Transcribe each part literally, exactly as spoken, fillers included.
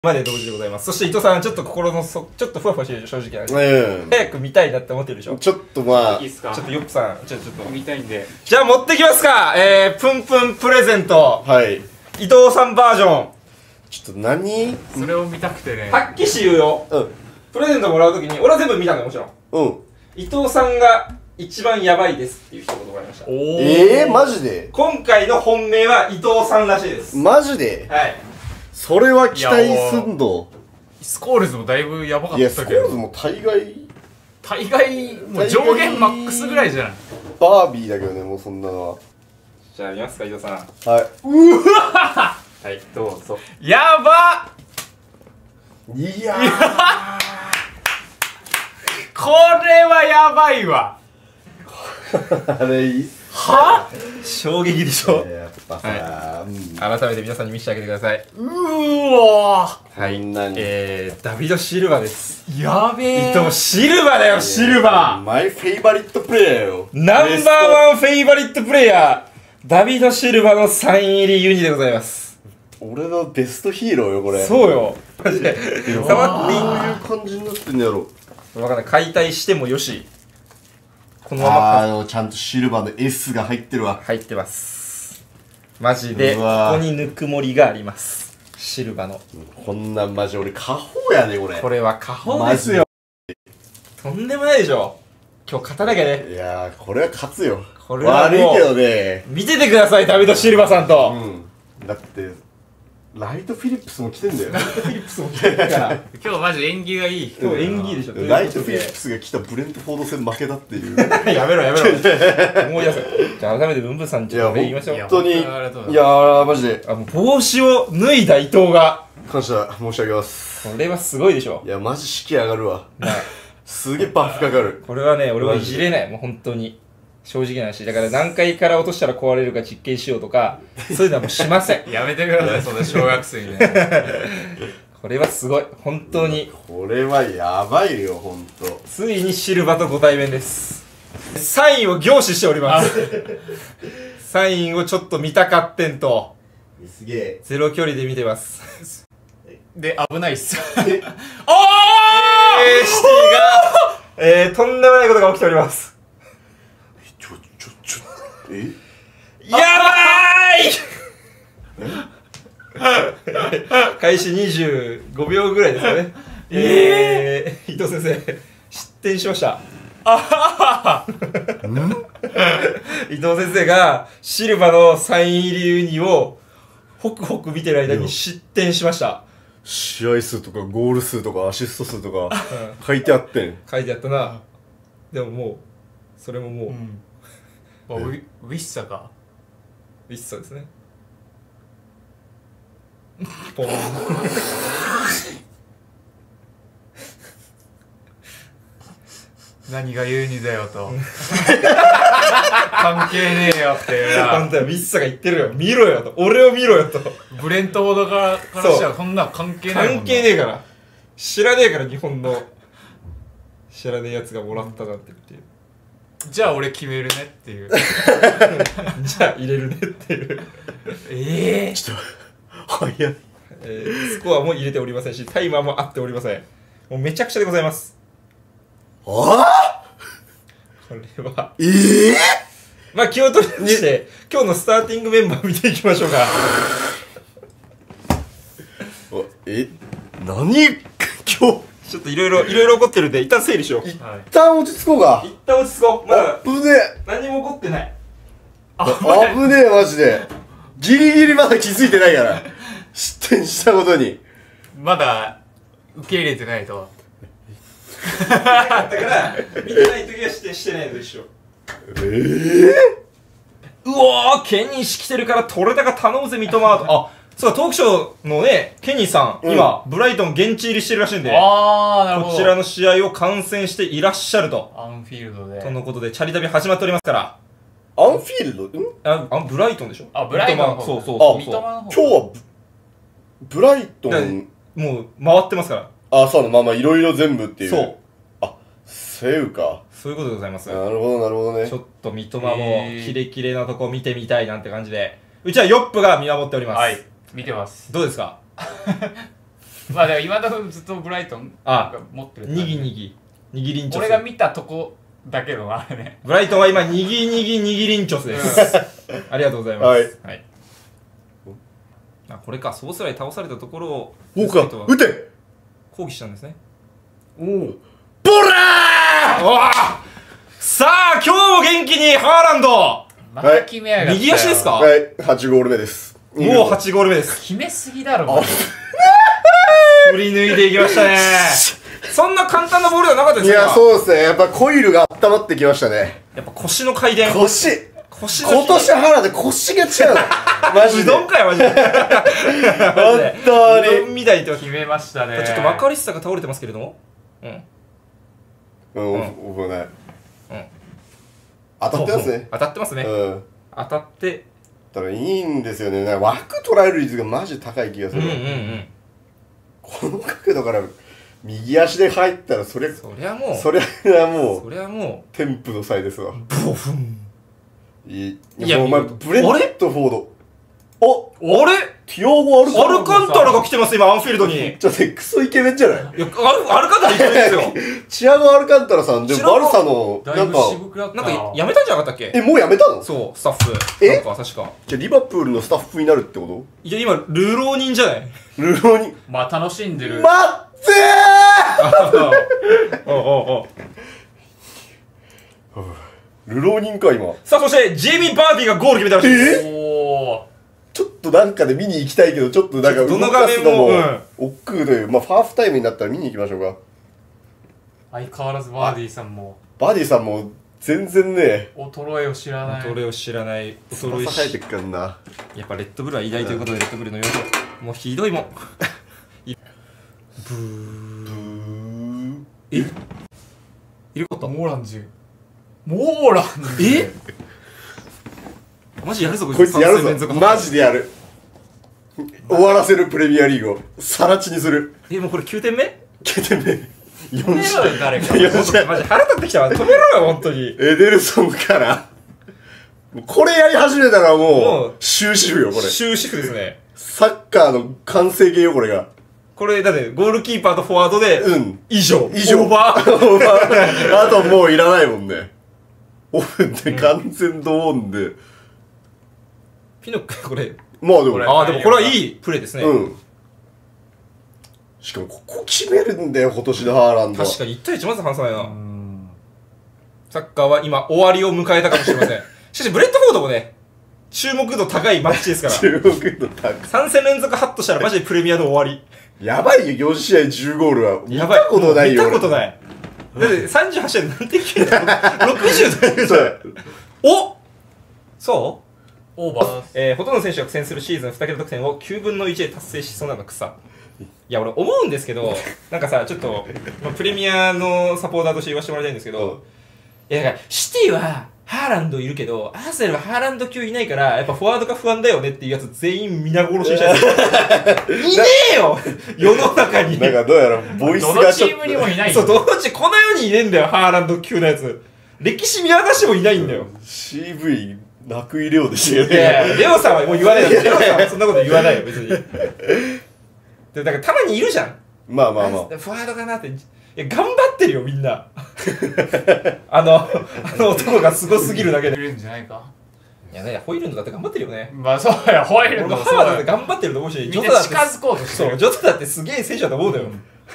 まで同時でございます。そして伊藤さん、ちょっと心のそ、ちょっとふわふわしてるでしょ、正直な話。 うん。 早く見たいなって思ってるでしょ。 ちょっとまあ、 いいっすか？ ちょっとヨップさん、ちょ、ちょっと。 見たいんで。 じゃあ持ってきますか。えー、プンプンプレゼント。 はい。 伊藤さんバージョン。 ちょっと何それを見たくてね。 はっきし言うよ。 うん。 プレゼントもらうときに、俺は全部見たんだよ、もちろん。 うん。 伊藤さんが一番やばいですっていう一言がありました。 おー。 ええー、マジで今回の本命は伊藤さんらしいです。 マジではい。 それは期待すんの？ スコールズもだいぶやばかっいや、スたけど。 コールズも大概、 大概、もう上限マックスぐらいじゃない。 バービーだけどね、もうそんなのは。 じゃあ見ますか、伊藤さん。 はい。 はい、どうぞ。 やばっいやこれはやばいわ。 ー。あれいいっす。 は衝撃でしょ。 やっぱさ、うん。 改めて皆さんに見せてあげてください。 うーわはい。 こんなにえー、ダビド・シルバです。 ー。やべえ。 伊藤シルバだよ、シルバマイフェイバリットプレイヤーよ。 ナンバーワンフェイバリットプレイヤー、ダビド・シルバのサイン入りユニでございます。 俺のベストヒーローよ、これ。 そうよ。マジで。触っていい？ どういう感じになってんのやろ。 わかんない。解体してもよし。このまあー、あまの、ちゃんとシルバーの S が入ってるわ。 入ってます。マジで、こうわーこにぬくもりがあります。シルバの。 こんなんマジ俺、過保やね、これ。 これは過保ですよ。とんでもないでしょ。今日勝たなきゃね。 いやー、これは勝つよ。 これはもう悪いけどね。 見ててください、ダビド・シルバさんと。 うん。だって、ライトフィリップスも来てんだよ。 フィリップスも来てるから。 今日マジ縁起がいい。 今日演技でしょ。 ライトフィリップスが来たブレントフォード戦負けたっていう。 やめろやめろ。思い出せ。じゃあ改めてブンブンさんにちょっとお礼言いましょう。 いや本当に、い本当にありがとうございますやー、マジで、 あ、もう帽子を脱いだ伊藤が。 感謝申し上げます。 これはすごいでしょ。 いや、マジ士気上がるわ。 なあすげえバフかかる。 これはね、俺はいじれない。もう本当に。正直な話。だから何回から落としたら壊れるか実験しようとか、そういうのはもうしません。 やめてください、そんな小学生にね。 これはすごい。本当に。 これはやばいよ、ほんと。 ついにシルバとご対面です。サインを凝視しております。サインをちょっと見たかってんと、 すげえ。 ゼロ距離で見てます。 で、危ないっす。 えー、シティが、えー、とんでもないことが起きております。 ちょ、ちょ、ちょ、えやばーい開始にじゅうごびょうぐらいですかね。えー、伊藤先生、失点しました。伊藤先生がシルバのサイン入りユニをホクホク見てる間に失点しました。 試合数とかゴール数とかアシスト数とか書いてあってん。 書いてあったな。でももう、それももう、 うん。あ、ウィウィッサか。 ウィッサですね。ポン。 何が言うにだよと。関係ねえよっていうな。 あんたウィッサが言ってるよ。見ろよと。俺を見ろよと。 ブレントフォードからからしたらこんなん関係ないもんな。 関係ねえから。知らねえから、日本の知らねえやつがもらったなんてっていう。 じゃあ俺決めるねっていう。 じゃあ入れるねっていう。 ええちょっと、早い。 えー、スコアも入れておりませんし、タイマーも合っておりません。もうめちゃくちゃでございます。 あこれは。 ええまあ気を取りまして、今日のスターティングメンバー見ていきましょうか。 ー、え、何今日、 ちょっといろいろ、いろいろ起こってるんで、一旦整理しよう。 一はい。 旦落ち着こうか。 一旦落ち着こう。まだあぶねえ。 何も起こってない。 あぶねえ、マジで。ギリギリまだ気づいてないから。失点したことに。 まだ受け入れてないと。 だから、見てない時はしてしてないのと一緒。 ええうおー、ケニー氏来てるから取れたか頼むぜ、三笘と。あ、そうか、トークショーのね、ケニーさん、 うん今、ブライトン現地入りしてるらしいんで、 あー、なるほど。 こちらの試合を観戦していらっしゃると。 アンフィールドで。 とのことで、チャリ旅始まっておりますから。 アンフィールドんあ、あブライトンでしょ。 あブライトンの方三笘そうそうあそうそう。 三笘の方今日はブ、ブライトン、 もう、回ってますから。 あ、そうなの、まあまあ、いろいろ全部っていう。 そう。 あ、セウか。 そういうことでございます。 なるほど、なるほどねちょ。っと三笘もへーキレキレなとこ見てみたいなんて感じで、うちはヨップが見守っております。 はい。見てます。 どうですかまあでも今田君ずっとブライトンあ持ってるにぎにぎにぎりんちょす俺が見たとこだけどあれね。 ブライトンは今にぎにぎにぎりんちょすですありがとうございます。 はい、 はい、あこれか、ソースライ倒されたところをおうか撃て抗議したんですね。 おおボラーおわさあ今日も元気にハーランドまた決めやがったよ。 右足ですか？ はいはちゴール目です。 もうはちゴール目です。 決めすぎだろマジ振り抜いていきましたねそんな簡単なボールではなかったでいすか？ やそうですね、やっぱコイルが温まってきましたね。 やっぱ腰の回転腰腰の今年腹で腰が違うのマジでうどんかよマジで本当にうどんみたいと決めましたね。 ちょっと分かりしさが倒れてますけれども、うんうんうんおおないうん当たってますね。 当たってますね、 うん当たってだからいいんですよね。なんか枠捉える率がマジで高い気がする、 うんうんうんこの角度から右足で入ったらそりゃそりゃもうそりゃもうそりゃも天賦の際ですわ。 うボフンいいいやもうお前見事ブレッドフォードおあれティアゴ・アルカンアルカンタラが来てます今アンフィールドに。いやちょっとクソイケメンじゃないアルアルカンタラいけないですよチアゴ・アルカンタラさんで知らんバルサのだないんかぶ渋くなったなんかやめたんじゃなかったっけ？ えもうやめたの？ そうスタッフえなんか確かじゃあリバプールのスタッフになるってこいや今ルロー人じゃないと？ルローにまあ楽しんでる。 待っておうおうおうールロー人か今。 さあそしてジェイミー・バーディがゴール決めたらしいです。 えおおちょっとなんかで見に行きたいけどちょっとなんかどの動かすのも画面も億劫というまあフハーフタイムになったら見に行きましょうか。 相変わらずバーディーさんもバディさんも全然ね衰えを知らない。 衰えを知らない衰え翼生えてしくからな。 やっぱレッドブルは偉大ということでレッドブルの要素もうひどいもんいブーブーえいることモーランジュモーランジュえマジやるぞここいつやるさん戦連続ぞマジでやる。終わらせるプレミアリーグをさら地にする。 えもうこれきゅうてんめきゅうてんめ止めろよ誰か。 よっしゃマジ腹立ってきたわ止めろよ本当にエデルソンからもうこれやり始めたらももうう終止符よこれ。 終止符ですねサッカーの完成形よこれが。 これだってゴールキーパーとフォワードでうん以上以上オーバーオーバーあともういらないもんね。オフで完全ドオンで、 ピノックこれまあでもこれああでもこれはいいプレーですね、 うんしかもここ決めるんだよ今年のハーランドは。 確かにいち対いちまず話さないな、 うんサッカーは今終わりを迎えたかもしれませんしかしブレッドフォードもね注目度高いマッチですから中国のタッさん戦連続ハットしたらマジでプレミアの終わりグやばいよよん試合じゅうゴールは見たやばいことないよ。 見たことないだってさんじゅうはち試合で何点決めたのろくじゅうだよそうおそうオーバー。 えー、ほとんどの選手が苦戦するシーズンに桁得点をきゅうぶんのいちで達成しそうなの草いや俺思うんですけどなんかさちょっと、まあ、プレミアのサポーターとして言わせてもらいたいんですけど、いやだからシティはハーランドいるけどアーセナルはハーランド級いないからやっぱフォワードが不安だよねっていうやつ全員皆殺しにしたいいねえよ世の中になんかどうやらボイスどのがちょっとチームにもいないよ。 そうどっちこの世にいねえんだよハーランド級のやつ歴史見渡してもいないんだよシーブイ 泣く入れようでしたよいやいね。 やレオさんはもう言わないよレオさんはそんなこと言わないよ別にでだからたまにいるじゃんまあまあまあフォワードかなっていや頑張ってるよみんなあのあの男がすごすぎるだけでいるんじゃないか。 いやねホイールンドだって頑張ってるよねまあそうや、ホイール俺もンドもそうハーバーだってだよ。 頑張ってると思うしみんジョタだってな近づこうとしてる。 そうジョタだってすげえ選手だと思うのよ、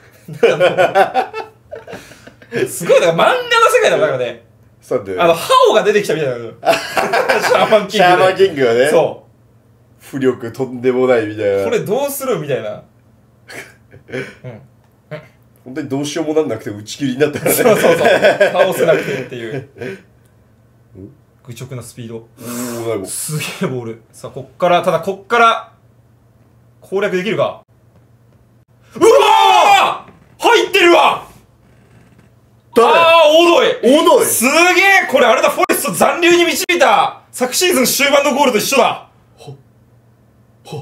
すごいだから漫画の世界だからねさてあのハオが出てきたみたいなのシャーマンキングでシャーマンキングがねそ浮力とんでもないみたいうな。 これどうするみたいなうん本当にどうしようもなんなくて打ち切りになったからね。 そうそうそう倒せなくてっていう愚直なスピードおーなんかすげえボールさあこっからただこっから攻略できるかうわー入ってるわ誰ああ大戸井大戸井すげえこれあれだフォレスト残留に導いた昨シーズン終盤のゴールと一緒だほほ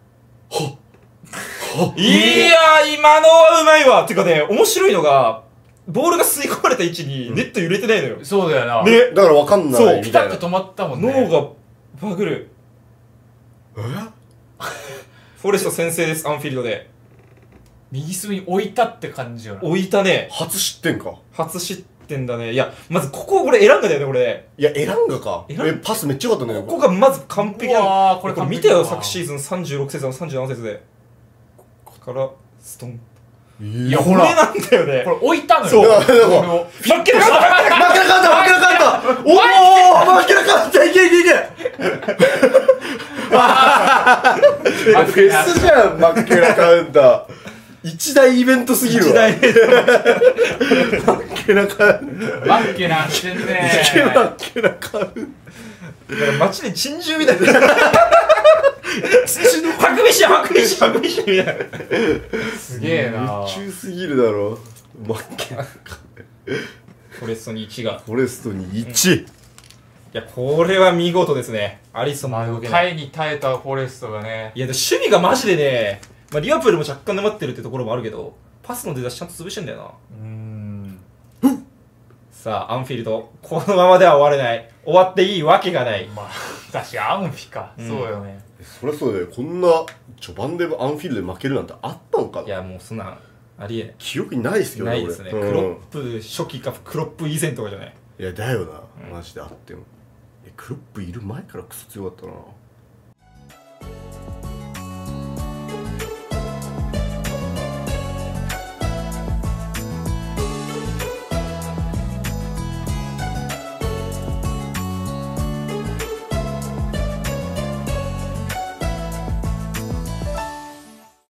いやー今のはうまいわてかね面白いのがボールが吸い込まれた位置にネット揺れてないのよ、 そうだよな。 ねだからわかんなそういみたいな。 ピタッと止まったもんね。 脳がバグるえフォレスト先制ですアンフィールドで右隅に置いたって感じよな。 置いたね。 初失点か。 初失点だね。いや、まずここ俺選んだよね、これ。 いや、エランガか。 エランガえ、パスめっちゃ良かったね。 ここがまず完璧なうわーの。これこれ完璧見てよ、 だな昨シーズンさんじゅうろく節のさんじゅうなな節で。ここから、ストン。 いいやこれなんだよね。 これ置いたのよ。 そうこれを負けなかった負けなかっ負けなかった負けなかったおお負けなかったいけいけいけフェスじゃん負けなカウンター一大イベントすぎるわた。時代負けなカウンバッケなしてんねター負けなカウンだから街で珍獣みたいな。土のハクビシン、ハクビシン、ハクビシンみたいな。 すげえな。 宇宙すぎるだろ負けなフォレストにいちが。 フォレストにいちいや、これは見事ですね。アリソンまあも動けない。 耐えに耐えたフォレストがね。 いや、でも守備がマジでね、まあ、リバプールも若干粘ってるってところもあるけど、パスの出だしちゃんと潰してんだよな。 うーん。 さあ、アンフィールド、このままでは終われない。終わっていいわけがない。 まあ、確かアンフィか。 うんそうよね。 そりゃそうだよこんな序盤でアンフィールドで負けるなんてあったのかないや、もうそんなん、ありえ記憶にないですけどない。ないですね。 俺クロップ初期かクロップ以前とかじゃない。 いやだよな、 うんマジであってもえクロップいる前からクソ強かったな